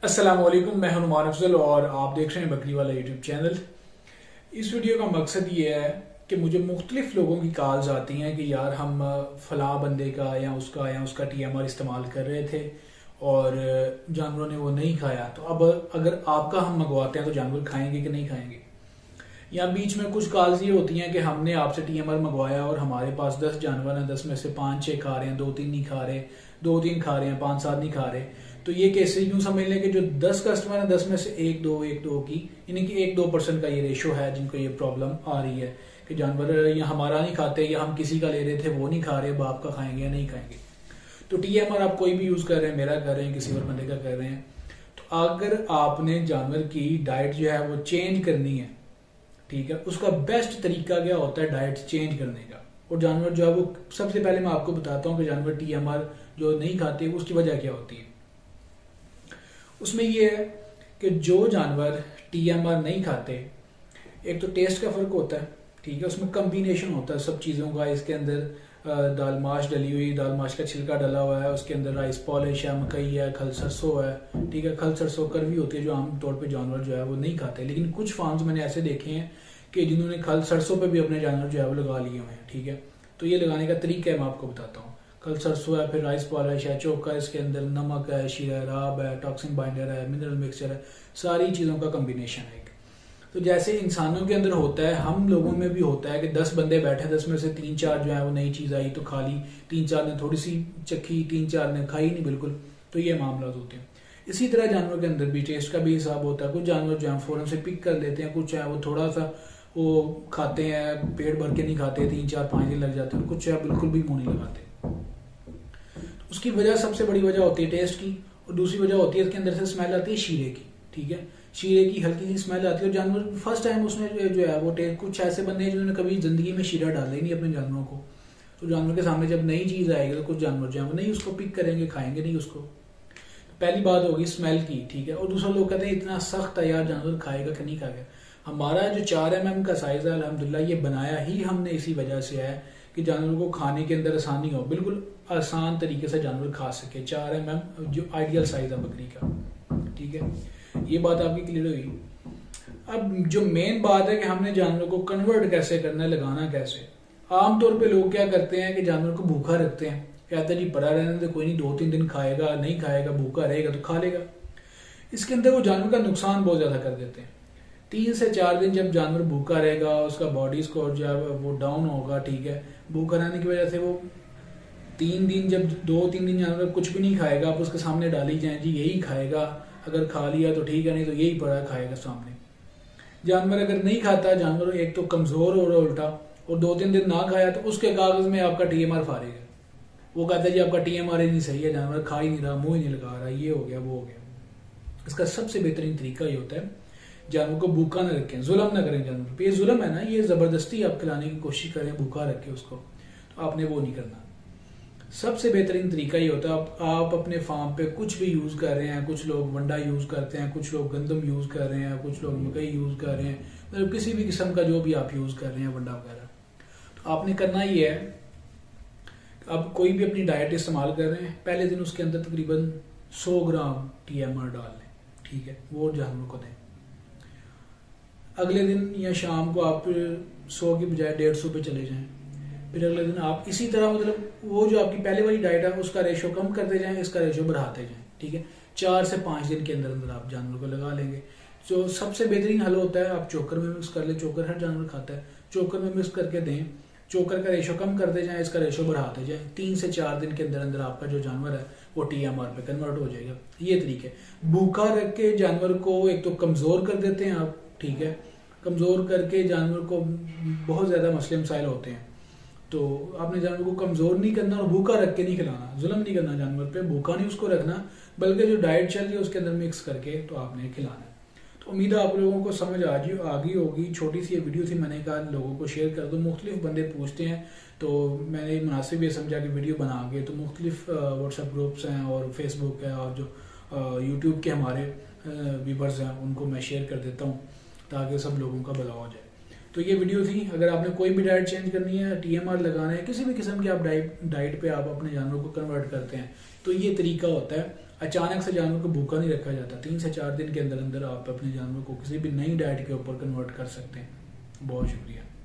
अस्सलामुअलैकुम, मैं हनुमान अफजल और आप देख रहे हैं बकरी वाला यूट्यूब चैनल। इस वीडियो का मकसद ये है कि मुझे मुख्तलिफ लोगों की कॉल्स आती हैं कि यार हम फलां बंदे का या उसका टीएमआर इस्तेमाल कर रहे थे और जानवरों ने वो नहीं खाया। तो अब अगर आपका हम मंगवाते हैं तो जानवर खाएंगे कि नहीं खाएंगे। या बीच में कुछ कॉल्स ये होती हैं कि हमने आपसे टीएमआर मंगवाया और हमारे पास 10 जानवर हैं, 10 में से 5-6 खा रहे हैं, 2-3 नहीं खा रहे, 2-3 खा रहे हैं, 5-7 नहीं खा रहे। तो ये कैसे यूं समझ लें कि जो 10 कस्टमर हैं, 10 में से 1-2 की यानी कि 1-2% का ये रेशो है जिनको ये प्रॉब्लम आ रही है कि जानवर या हमारा नहीं खाते या हम किसी का ले रहे थे वो नहीं खा रहे, बाप का खाएंगे या नहीं खाएंगे। तो टीएमआर आप कोई भी यूज कर रहे हैं, मेरा कर रहे हैं, किसी और बंदे का कर रहे हैं, तो अगर आपने जानवर की डाइट जो है वो चेंज करनी है, ठीक है, उसका बेस्ट तरीका क्या होता है डाइट चेंज करने का। और जानवर जो है वो सबसे पहले मैं आपको बताता हूँ कि जानवर टीएमआर जो नहीं खाते उसकी वजह क्या होती है। उसमें ये है कि जो जानवर टीएमआर नहीं खाते, एक तो टेस्ट का फर्क होता है, ठीक है, उसमें कम्बिनेशन होता है सब चीज़ों का। इसके अंदर दाल माश डली हुई, दाल माश का छिलका डला हुआ है, उसके अंदर राइस पॉलिश है, मकई है, खल सरसों है, ठीक है। खल सरसों कड़वी होती है जो आमतौर पे जानवर जो है वो नहीं खाते, लेकिन कुछ फार्म्स मैंने ऐसे देखे हैं कि जिन्होंने खल सरसों पे भी अपने जानवर जो है वो लगा लिए हुए हैं, ठीक है। तो ये लगाने का तरीका है, मैं आपको बताता हूँ। खल सरसों है, फिर राइस पॉलिश है, चोकर, इसके अंदर नमक है, शीरा है, राब है, टॉक्सिन बाइंडर है, मिनरल मिक्सचर है, सारी चीज़ों का कम्बिनेशन है। तो जैसे इंसानों के अंदर होता है, हम लोगों में भी होता है कि 10 बंदे बैठे, 10 में से 3-4 जो है वो नई चीज़ आई तो खा ली, 3-4 ने थोड़ी सी चखी, 3-4 ने खाई नहीं बिल्कुल। तो ये मामला होते हैं। इसी तरह जानवर के अंदर भी टेस्ट का भी हिसाब होता है। कुछ जानवर जो है फौरन से पिक कर लेते हैं, कुछ है वो थोड़ा सा वो खाते हैं, पेट भर के नहीं खाते, 3-4-5 दिन लग जाते हैं, कुछ है बिल्कुल भी मुंह नहीं लगाते। उसकी वजह, सबसे बड़ी वजह होती है टेस्ट की, और दूसरी वजह होती है इसके अंदर से स्मेल आती है शीरे की, ठीक है। शीरे की हल्की सी स्मेल आती है और जानवर फर्स्ट टाइम उसने जो है वो टेस्ट, कुछ ऐसे बंदे हैं जिन्होंने कभी जिंदगी में शीरा डाला ही नहीं अपने जानवरों को। तो जानवर के सामने जब नई चीज आएगी तो कुछ जानवर जो है वो नहीं उसको पिक करेंगे, खाएंगे नहीं उसको। पहली बात होगी स्मेल की, ठीक है। और दूसरा, लोग कहते हैं इतना सख्त है यार, जानवर खाएगा कि नहीं खाएगा। हमारा जो 4 mm का साइज है अल्हम्दुलिल्लाह, ये बनाया ही हमने इसी वजह से है कि जानवर को खाने के अंदर आसानी हो, बिल्कुल आसान तरीके से जानवर खा सके। 4 mm जो आइडियल साइज है बकरी का, ठीक है। ये बात आपकी क्लियर हुई। अब जो मेन बात है कि हमने जानवर को कन्वर्ट कैसे करना है, लगाना कैसे। आमतौर पे लोग क्या करते हैं कि जानवर को भूखा रखते हैं, कहते हैं जी पड़ा रहने दे, कोई नहीं, 2-3 दिन खाएगा, नहीं खाएगा, भूखा रहेगा तो खा लेगा। इसके अंदर वो जानवर का नुकसान बहुत ज्यादा कर देते हैं। 3 से 4 दिन जब जानवर भूखा रहेगा, उसका बॉडी स्कोर जो है वो डाउन होगा, ठीक है। भूखा रहने की वजह से वो 3 दिन, जब 2-3 दिन जानवर कुछ भी नहीं खाएगा, आप उसके सामने डाली जाए जी यही खाएगा, अगर खा लिया तो ठीक है, नहीं तो यही पड़ा खाएगा सामने। जानवर अगर नहीं खाता, जानवर एक तो कमजोर हो रहा उल्टा, और 2-3 दिन ना खाया तो उसके कागज में आपका टीएमआर फारेगा। वो कहता है जी आपका टीएमआर ही नहीं सही है, जानवर खा ही नहीं रहा, मुंह ही नहीं लगा रहा, ये हो गया वो हो गया। इसका सबसे बेहतरीन तरीका ये होता है जानवर को भूखा न रखें, जुल्म ना करें जानवर पे। ये जुल्म है ना, ये जबरदस्ती आप खिलाने की कोशिश करें, भूखा रखें उसको, तो आपने वो नहीं करना। सबसे बेहतरीन तरीका ये होता है, आप अपने फार्म पे कुछ भी यूज कर रहे हैं, कुछ लोग वंडा यूज करते हैं, कुछ लोग गंदम यूज कर रहे हैं, कुछ लोग मकई यूज कर रहे हैं, मतलब किसी भी किस्म का जो भी आप यूज कर रहे हैं वंडा वगैरह, तो आपने करना ये है, आप कोई भी अपनी डाइट इस्तेमाल कर रहे हैं, पहले दिन उसके अंदर तकरीबन 100 ग्राम टीएमआर डाल लें, ठीक है, वो जानवर को दें। अगले दिन या शाम को आप 100 की बजाय 150 पे चले जाएं। फिर अगले दिन आप इसी तरह, मतलब वो जो आपकी पहले वाली डाइट है उसका रेशो कम करते जाएं, इसका रेशो बढ़ाते जाएं, ठीक है। 4 से 5 दिन के अंदर अंदर आप जानवर को लगा लेंगे। जो सबसे बेहतरीन हल होता है, आप चोकर में मिक्स कर ले, चोकर हर जानवर खाता है, चोकर में मिक्स करके दें, चोकर का रेशो कम करते जाएं, इसका रेशो बढ़ाते जाएं। 3 से 4 दिन के अंदर अंदर आपका जो जानवर है वो टीएमआर पे कन्वर्ट हो जाएगा। ये तरीके, भूखा रख के जानवर को एक तो कमजोर कर देते हैं आप, ठीक है। कमजोर करके जानवर को बहुत ज्यादा मसले मसाइल होते हैं, तो आपने जानवर को कमजोर नहीं करना और भूखा रख के नहीं खिलाना, जुल्म नहीं करना जानवर पे, भूखा नहीं उसको रखना, बल्कि जो डाइट चल रही है उसके अंदर मिक्स करके तो आपने खिलाना है। तो उम्मीद है आप लोगों को समझ आ गई होगी। छोटी सी ये वीडियो थी, मैंने कहा लोगों को शेयर कर दो। मुख्तलिफ बंदे पूछते हैं, तो मैंने मुनासिब ये समझा कि वीडियो बना के, तो मुख्तलिफ व्हाट्सएप ग्रुप्स हैं और फेसबुक है और जो यूट्यूब के हमारे व्यूवर्स हैं उनको मैं शेयर कर देता हूँ ताकि सब लोगों का भला हो जाए। तो ये वीडियो थी। अगर आपने कोई भी डाइट चेंज करनी है, टीएमआर लगाना है, किसी भी किस्म की आप डाइट पे आप अपने जानवरों को कन्वर्ट करते हैं, तो ये तरीका होता है। अचानक से जानवर को भूखा नहीं रखा जाता। 3 से 4 दिन के अंदर अंदर आप अपने जानवर को किसी भी नई डाइट के ऊपर कन्वर्ट कर सकते हैं। बहुत शुक्रिया।